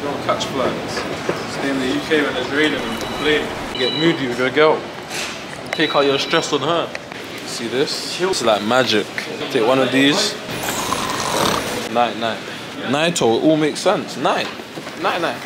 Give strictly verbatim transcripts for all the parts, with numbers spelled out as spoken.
don't catch flies. Stay in the U K when it's raining and complain. Get moody with your girl. Take out your stress on her. See this? It's like magic. Take one of these. Night, night. Naito, it all makes sense. Night. Night, night.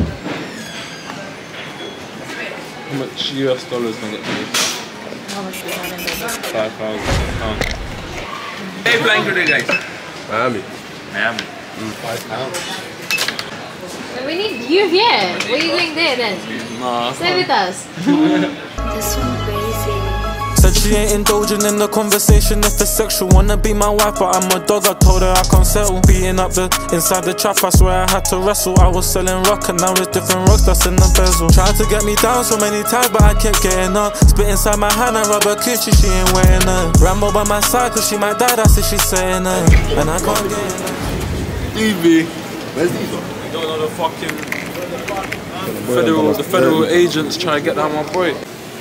How much U S dollars can I get for this? How much do you have in there? Five thousand pounds. Hey, flying today, guys. Miami. Miami. Mm. Five pounds. We need you here. What are you doing there then? Nah. Stay with us. This one crazy. Said she ain't indulging in the conversation if it's sexual. Wanna be my wife, but I'm a dog. I told her I can't settle. Beating up the inside the trap, I swear I had to wrestle. I was selling rock and now it's different rocks that's in the bezel. Tried to get me down so many times, but I kept getting up. Spit inside my hand and rubber coochie, she ain't wearing her. Rambo by my side, cause she might die, that's if she's saying her. And I can't get enough. Evie. Where's these on? You don't know the fucking federal, the federal agents trying to get down my boy.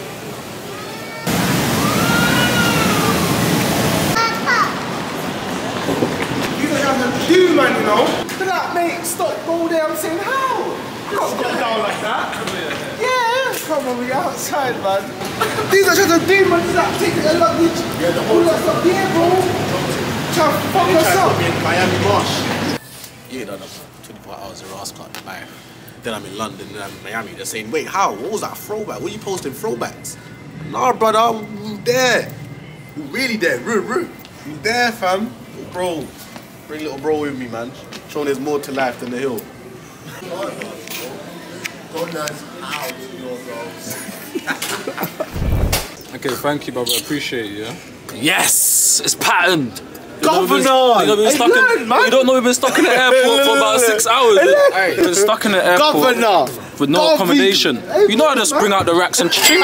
You man, you know. Look at that, mate. Stop, go there. I'm saying, how? You can't go down like that. Yeah, come on, we outside, man. These are just the demons that take their luggage. Yeah, the whole lot up here, bro. Trying to fuck us up. Miami Marsh. Yeah, done twenty-four hours of Rascal. Bye. Then I'm in London, then I'm in Miami. They're saying, wait, how? What was that throwback? What are you posting throwbacks? Nah, brother, we there. We really there. Roo, roo. We there, fam. Bro. Bring little bro with me, man. Showing there's more to life than the hill. Okay, thank you, brother. Appreciate you. Yeah? Yes! It's patterned! Governor! You don't know we've been stuck learn, in, man. you don't know we've been stuck in the airport for about six hours. We've been stuck in the airport Governor! with no Governor. accommodation. You know I just bring out the racks and ching.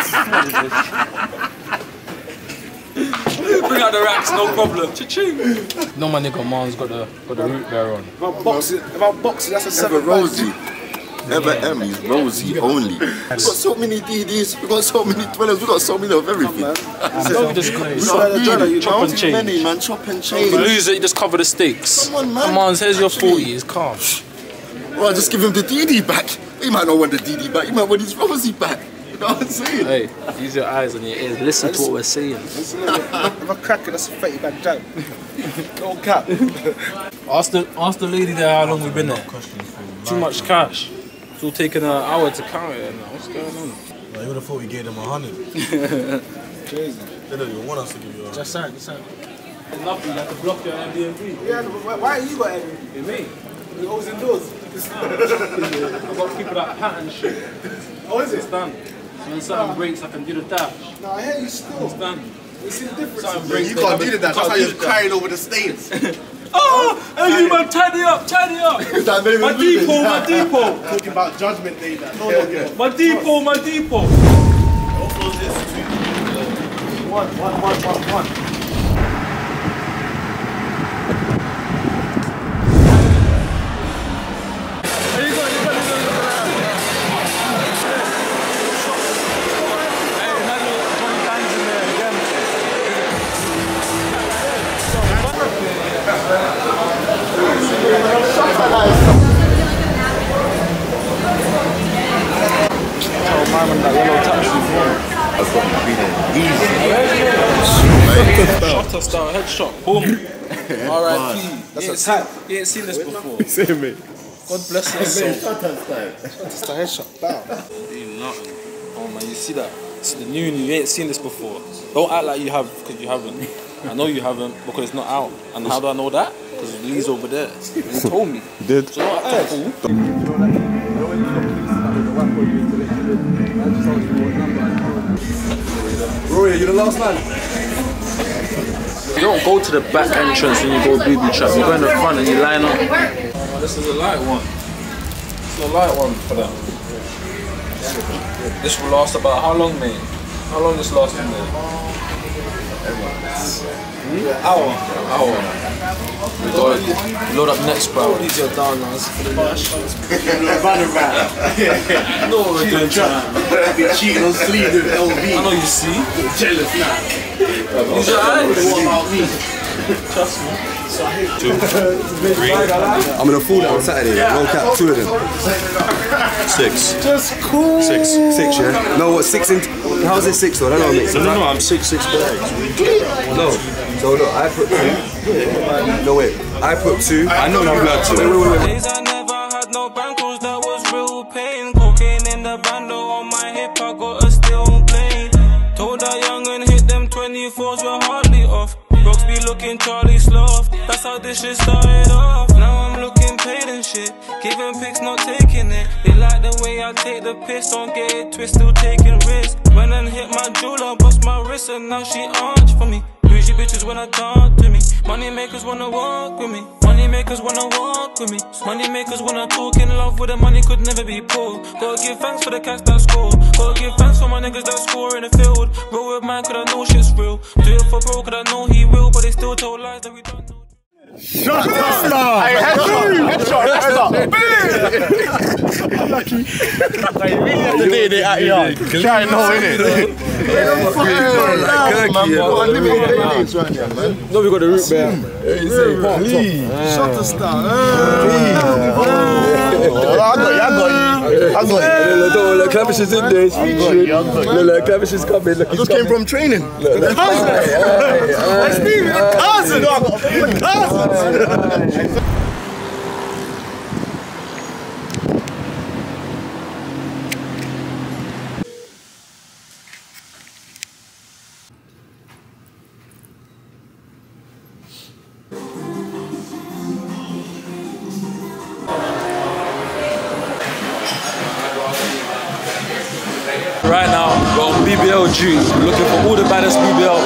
Bring out the racks, no problem. Cha-ching. No, my nigga, mom's got the got the root bear on. About boxing, about boxing, that's a Ever seven. Rosie. Ever Emmy's Rosie only. We got so many D Ds, we got so many dwellers, we got so many of everything. Don't disgrace. We got really, Chop and too change. many, man. Chop and If you change. lose it, you just cover the stakes. Come on, man. Come on, here's your forty, it's calm. Well, just give him the D D back. He might not want the D D back, he might want his Rosie back. You know what I'm saying? Hey, use your eyes and your ears, listen to what we're saying. If I crack it, that's a thirty bag jam. No cap. Ask the, ask the lady there how long we've been there. Too much cash. It's all taking an hour to count it. What's going on? Well, you would have thought we gave them a hundred. Crazy. They don't even want us to give you a hundred. Just saying, just saying. Nothing, you have to block your Airbnb. Yeah, but why, why you got Airbnb? Me? You're always indoors. I've got people that pattern shit. Oh, is it? Stand. So when something breaks, I can do the dash. No, I hear you still. Stand. You see the difference? Something Yeah, breaks. you they can't have do a- that, that's can't how do you're that. crying over the stains. Oh, hey, you man, tidy up, tidy up. That made me My lose it. depot, my depot. Talking about Judgment Day, that. No, Yeah, no, yeah. no. My depot, my depot. One, one, one, one, one. Shutter style headshot, boom. Alright, that's a type. You ain't seen this before. Say me. God bless your soul. Just a headshot. Bow. Ain't nothing. Oh man, you see that? It's the new new. You ain't seen this before. Don't act like you have, because you haven't. I know you haven't because it's not out. And how do I know that? Because Lee's over there. He told me. You did? So don't act a fool. Roy, you the last man? You don't go to the back entrance and you go booby trap. You go in the front and you line up. Oh, this is a light one. This is a light one for them. This will last about how long, mate? How long this lasting there? Hour. Hour. We got it. Load up next, bro. These are down now. It's for the match. Running back. I know what we're doing, trying. Be cheating on sleeves with L V. I know you see. Jealous now. Use your eyes. What about me? Trust me. Two. Three. I'm gonna fall down on Saturday. No cap, two of them. Six. Just cool. Six. Six, yeah? No, what, six in... How's it six though? That don't make sense. No, no, I'm six, six bags. No. So look, I put two. No, wait. I put two. I know you got two. Wait, wait, wait, wait. Days I never had no bankrolls, that was real pain. Cocaine in the bando on my hip, I got a steel blade. Told that young and hit them twenty-fours were hardly off. Rocks be looking Charlie Sloth, that's how this shit started off. Now I'm looking paid and shit, giving pics, not taking it. They like the way I take the piss, don't get it twist, still taking risks. When I hit my jeweler, bust my wrist and now she arch for me. Bougie bitches when I talk to me, money makers wanna walk with me. Money makers wanna walk with me. Money makers wanna talk in love with the money could never be poor. Gotta give thanks for the cats that score. Gotta give thanks for my niggas that score in the field. Roll with mine cause I know shit's real. Do it for bro cause I know he will, but they still tell lies that we don't know. Shut up! Hey, headshot! Headshot! Lucky. You really have to do it at yard. Try and know, innit? No, we got the root bear. Shut the star. I got you, I got you. I got you. Look, look, Clavish is in there. Look, look, Clavish is coming. I just came from training. The cousin. That's me, the cousin. The cousin. Right now, we're on B B L G, looking for all the baddest B B L.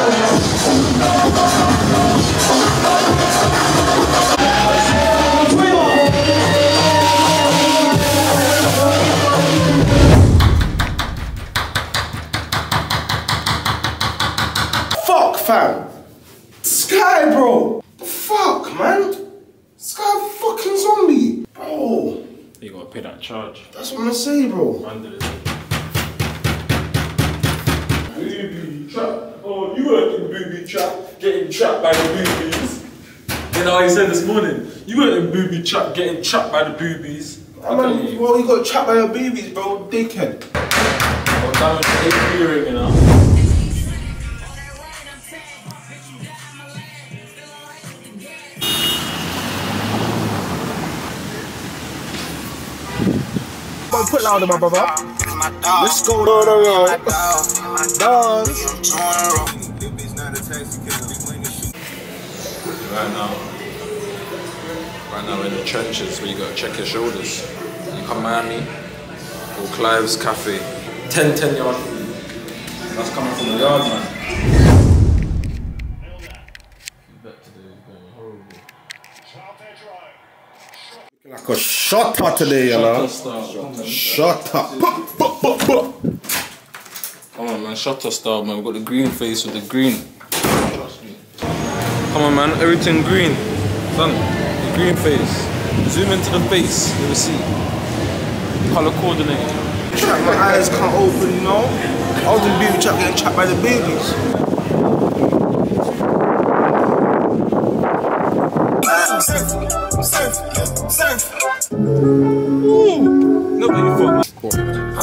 Fuck, fam. Sky, bro. Fuck, man. Sky fucking zombie. Bro. You gotta pay that charge. That's what I'm gonna say, bro. Under this. Booby trap. Oh, you weren't in booby trap, getting trapped by the boobies. You know what he said this morning? You weren't in booby trap, getting trapped by the boobies. I mean, well, you got trapped by your babies, bro. Dickhead. Oh, damage to eight ring, you know. Don't put louder, my brother. Let's go, no, no, no. Dance. Right now, right now we're in the trenches where you gotta check your shoulders. You come Miami, or Clive's Cafe, ten, ten yard food. That's coming from the yard, man. Like a shotter today, you know. Shotter. Come on, man, shutter style, man. We've got the green face with the green. Trust me. Come on, man, everything green. Son, the green face. Zoom into the face, you will see. Color coordinated. Trap, my eyes can't open, you know. I was in baby trap getting trapped by the babies. Surf, surf, surf. Nobody fuck. Cool.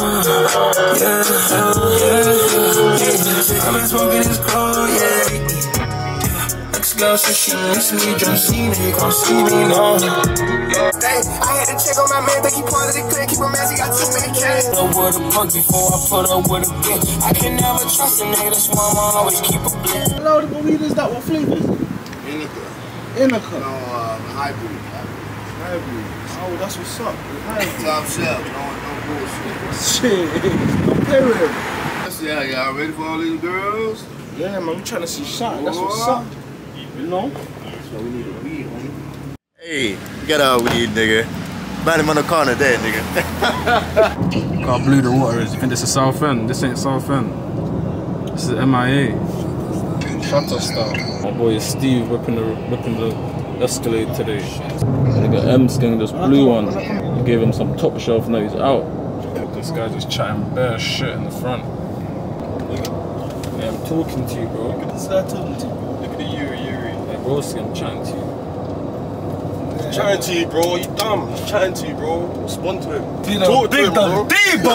Girl, so she miss me, don't see me, can't see me, no. Hey, I had to check on my man, think he part of the clique, keep him as he got too many kids. I put a bug before I put up with a bitch. I can never trust a nigga, that's why I'm always keep a blick. Hello, the weed is that, what flavors? Indica. Indica. No, uh, hybrid. Hybrid. Oh, that's what's up. Hybrid. Top shelf, no, no bullshit. Shit, don't play with him. Yeah, y'all ready for all these girls? Yeah, man, I'm trying to see shot, that's what's up. You know? So we need a weed, homie. Hey, get our weed, nigga. Man him on the corner there, nigga. Look how blue the water is. You think this is South End? This ain't South End. This is M I A. Shutter style. My boy Steve whipping the whipping the Escalade today. They got M Sking, this blue one. I gave him some top shelf, now he's out. This guy just chatting bare shit in the front. Yeah, I'm talking to you, bro. This guy talking to you. Look at the Yuri Yuri. Like, Broski, I'm chatting to you. He's chatting to you, bro. You dumb. He's chatting to you, bro. Respond to him. Dino, Talk to big him, the bro. Debo!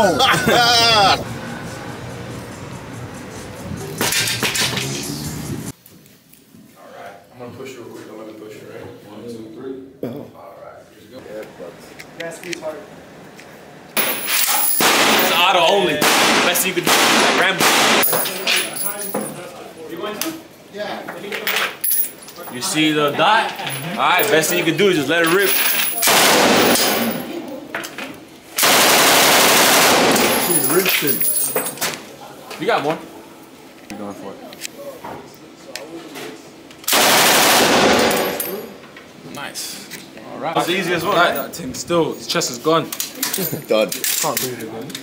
I'm gonna push you real quick. I'm gonna push you, right? One, two, three. Alright, let's go. Yeah, squeeze hard. It's auto only. Best you could do. Like Rambo. You going to? Yeah. You see the dot? Alright, best thing you can do is just let it rip. You got more. You're going for it. Nice. Alright. That's the easiest one, right? That thing still, his chest is gone. Done. Can't move it again.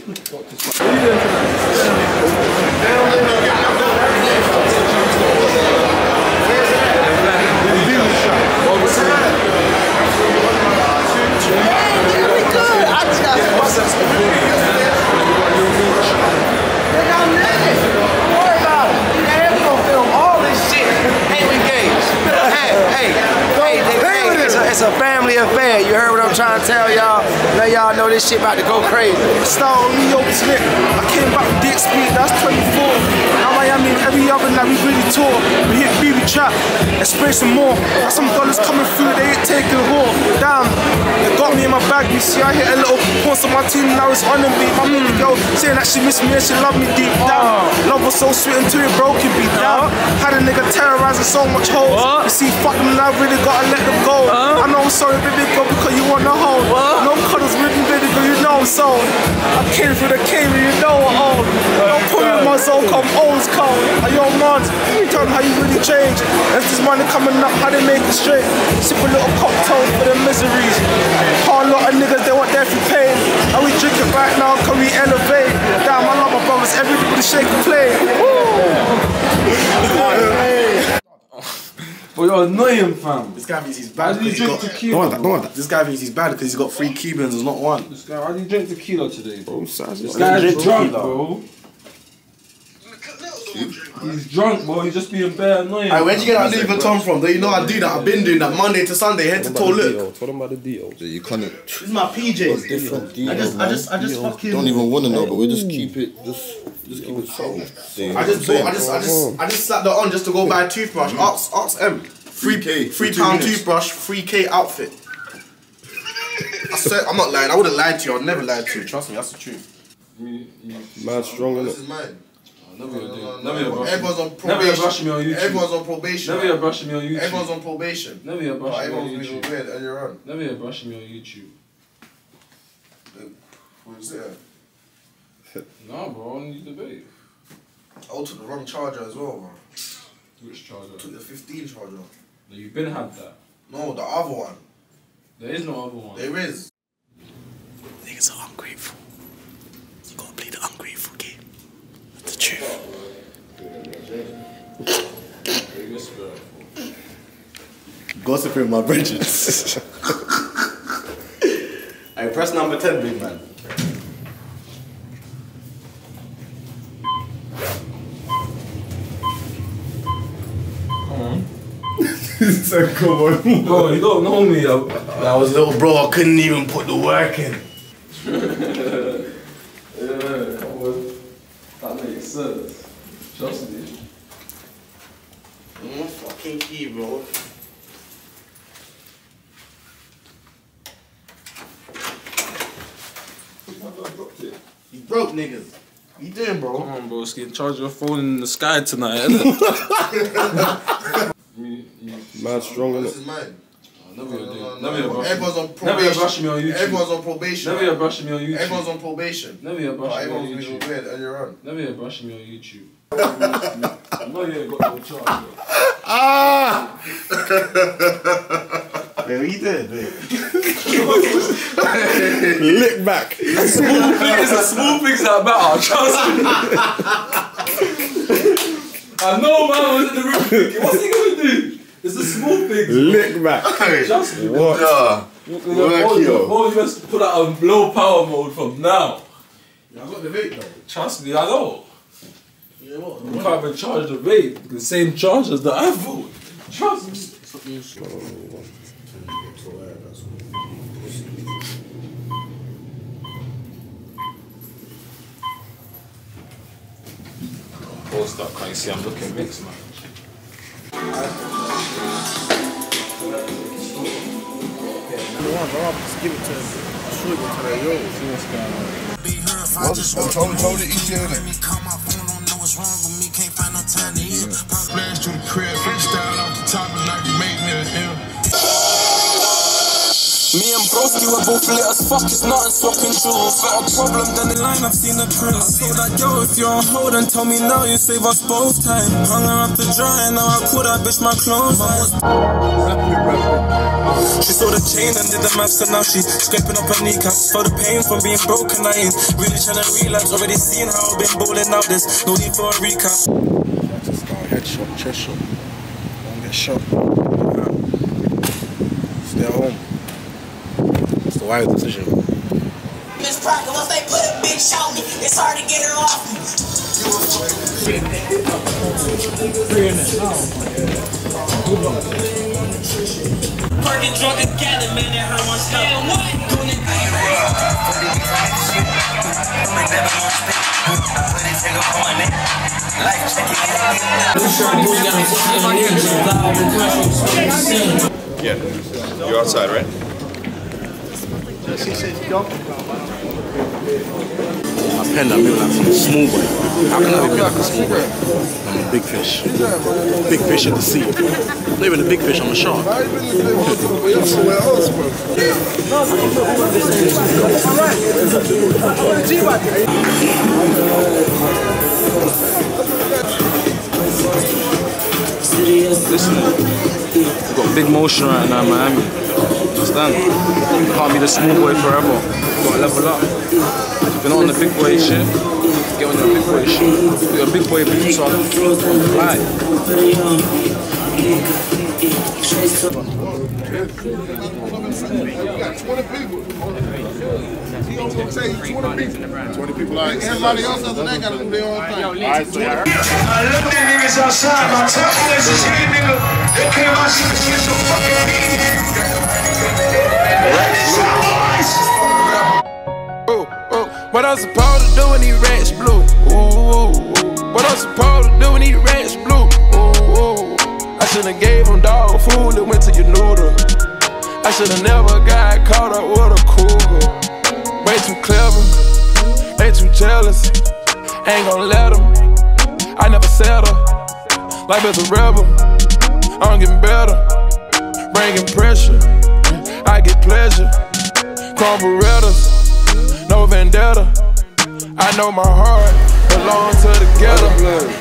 It's a family affair. You heard what I'm trying to tell y'all? Now y'all know this shit about to go crazy. Start with me, yo, Smith. I came back with Dick Speed, that's twenty-four. Now Miami, every other night we really tour. We hit B B trap, and spray some more. Got some dollars coming through, they ain't taking a whore. Damn, they got me in my bag. You see, I hit a little points on my team, now it's on me. My baby girl saying that she miss me and she love me deep down. Love was so sweet until it broke and beat down. Had a nigga terrorizing so much hoes. You see, fuck them and I really gotta let them go. I know I'm sorry, baby girl, because you want to hold. No cuddles with me, baby girl, you know I'm so. I came through the cave, you know I own. Don't put me in my zone, come old cold. Are you on Mons? Tell them how you really change. If this money coming up, how they make it straight. Sip a little cocktail for the miseries. Hard lot of niggas, they want their free pain. And we drink it right now, can we elevate? Damn, I love my brothers, everybody shake and play. But you're annoying, fam. This guy thinks he's bad. How did you drink got, tequila? don't want that, don't want that. This guy thinks he's bad because he's got three Cubans and not one. This guy, why did you drink tequila today, bro? This This guy's drunk, bro. He's drunk, bro. He's just being bare annoying. Hey, where'd you get that Louis Vuitton from? Don't you know I do that? I've been doing that Monday to Sunday, head to toe look. Tell them about the deal. You can't. This is my P Js. Different deal, I just, I just, I just fucking. Don't even want to know, but we'll just keep it. Just, just keep it subtle. I just bought, I just, I just, I just slapped that on just to go buy a toothbrush. Ox, Ox M. Three K, three pound toothbrush, three K outfit. I said, I'm not lying. I wouldn't lie to you. I'd never lie to you. Trust me, that's the truth. Mad strong, innit? This is mine. Never you're doing. Never you're brushing. Everyone's on Never you're probation. brushing me on YouTube. Everyone's on probation. Never you're brushing me on YouTube. Everyone's on probation. Never you're Oh, brushing me on everyone's being YouTube. weird earlier on. Never you're brushing me on YouTube. What is it? No, bro. I need the debate. I took the wrong charger as well, bro. Which charger? I took the fifteen charger. No, you've been had that. No, the other one. There is no other one. There is. Niggas are ungrateful. You gotta play the ungrateful game. That's the truth. Gossiping my bridges. Hey, press number ten, big man. So come on. Bro, you don't know me. I, That was little bro, I couldn't even put the work in. yeah, that makes sense. Trust me. Mm, fucking key, bro. You broke niggas. What you doing, bro? Come on, bro. Skin, charge your phone in the sky tonight. Mad strong, This innit? is mine. Never you're No, doing. no, Never no. you're brushing. Everyone's on probation. Never you're brushing me on YouTube. Everyone's on probation. Never you're brushing me on YouTube. Everyone's on probation. Never you're Oh, brushing me on everyone's being YouTube. weird earlier on. Never you're brushing me on YouTube. I know you ain't got no charge. Ah! Hey, what you doing, mate? Lick back. Small things, the small things that matter. Trust me. I know man was in the room thinking, what's he gonna do? It's the small things. Lick back. Trust me. What? Yeah. Work yo. Oh, you must put out a low power mode from now. I got the vape though. Trust me, I know. You know what? You can't even charge the vape. The same charge as the iPhone. Trust me. Footloose. Oh, Post up, can't you see I'm looking mixed, man? Just give it to shoot it to that yo. See what's going on. I'm told, told it each year. Flash to the crib, freestyle off the top and like you made me a hill. Me and Broski were both lit as fuck, it's nothing swapping shoes. Got a problem down the line, I've seen the print. I told that girl, if you're on hold and tell me now, you save us both time. Hung her up to dry and now I call that bitch my clothes. She saw the chain and did the maths and now she scraping up her kneecaps. For the pain from being broken, I ain't really trying to relapse. Already seen how I've been bowling out this, no need for a recap. Just go headshot, chest shot. Don't get shot. Stay at home. It's the wise decision. Miss Parker, once they put a bitch on me, it's hard to get her off me. Parking drunk again, man, that hurt my stomach. Yeah, you're outside, right? I pen that meal like a small boy. How can I be like a small boy? I'm a big fish. Big fish in the sea. Not even a big fish, I'm a shark. Listen, we've got big motion right now in Miami. Understand? You can't be the small boy forever. You've got to level up. If you're not on the big boy shit, get on your big boy shit. You're a big boy boots on. Right. twenty people, like everybody else other than that got to do their own thing. All right, so I looked at niggas outside, my top players is here, nigga. They came out here to get some fucking What I'm supposed to do when these rats blue? Ooh, ooh, ooh. What I'm supposed to do when these rats blue? Ooh, ooh. I should've gave them dog food that went to your noodle. I should've never got caught up with a cougar. Way too clever, they too jealous. Ain't gon' let them. I never settle. Life is a rebel. I'm getting better. Bringing pressure. I get pleasure. Chrome Berettas. No vendetta. I know my heart belongs to the ghetto.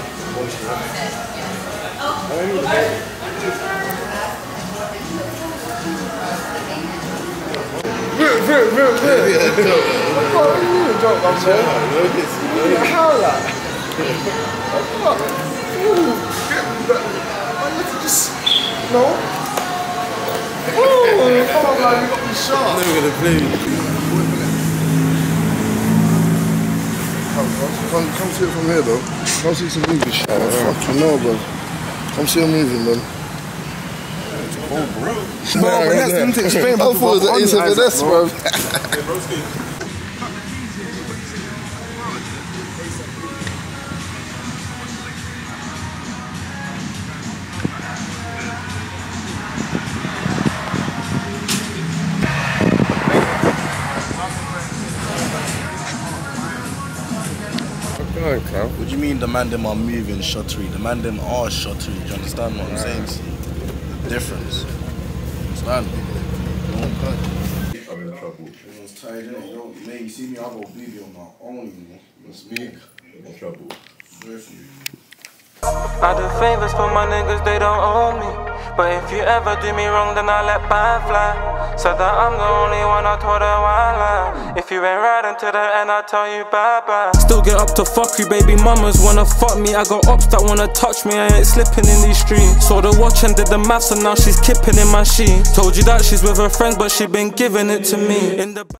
Real, real, real, real. What are you a joke, I'm saying? How that? What? Ooh, just no. Ooh, come on, man, you got me shot. I'm never gonna play. Come, come, come see it from here, though. Come see some movie shit. Oh, fuck you know, bro. Come see a movie, man. No, but that's them things Spain. I thought it was an Ace of Vanessa, bro. What do you mean the man them are moving shottery? The man them are shottery. Do you understand what I'm saying? The difference. Understand? I'm in trouble. Everyone's tired, innit? You don't, mate, you see me, I go baby on my own, you know. You speak. I'm in trouble. I do favors for my niggas, they don't owe me. But if you ever do me wrong, then I let bad fly. Said that I'm the only one, I told her why lie. If you ain't riding to the end, I tell you bye bye. Still get up to fuck you, baby mamas wanna fuck me. I got ops that wanna touch me, I ain't slipping in these streets. Saw the watch and did the maths and now she's kipping in my sheet. Told you that she's with her friends, but she been giving it to me. In the